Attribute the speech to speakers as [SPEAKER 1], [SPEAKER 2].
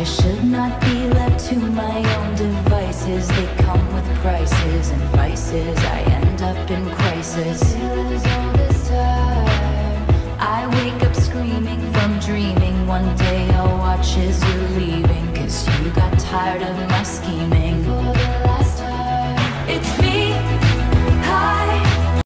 [SPEAKER 1] should not be left to my own devices. They come with prices and vices. I end up in crisis. All this time